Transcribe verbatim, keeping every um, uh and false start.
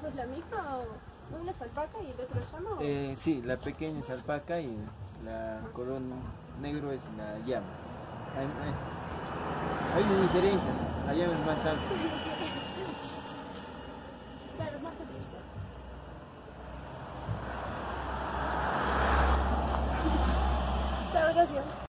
rojo es la misma o una es alpaca y el otro es llama? Eh, sí, la pequeña es alpaca y la color negro es la llama. Hay, hay, hay una diferencia, la llama es más alta.